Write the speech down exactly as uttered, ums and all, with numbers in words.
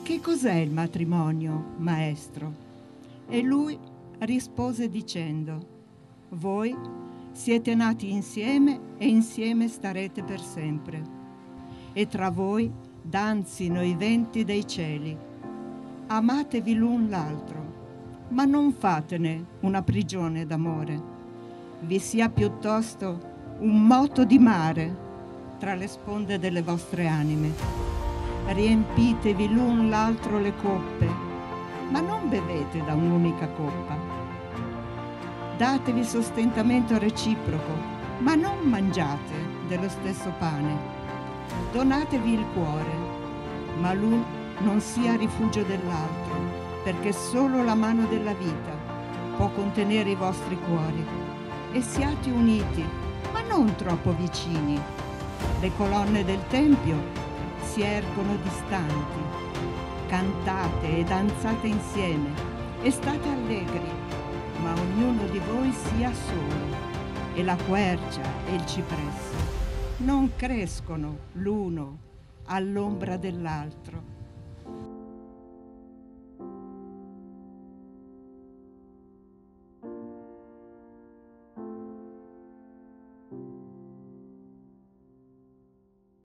che cos'è il matrimonio, maestro? E lui rispose dicendo: voi siete nati insieme e insieme starete per sempre. E tra voi danzino i venti dei cieli. Amatevi l'un l'altro, ma non fatene una prigione d'amore. Vi sia piuttosto un moto di mare tra le sponde delle vostre anime. Riempitevi l'un l'altro le coppe, ma non bevete da un'unica coppa. Datevi sostentamento reciproco, ma non mangiate dello stesso pane. Donatevi il cuore, ma l'un non sia rifugio dell'altro, perché solo la mano della vita può contenere i vostri cuori. E siate uniti, ma non troppo vicini. Le colonne del Tempio si ergono distanti. Cantate e danzate insieme e state allegri, ma ognuno di voi sia solo. E la quercia e il cipresso non crescono l'uno all'ombra dell'altro.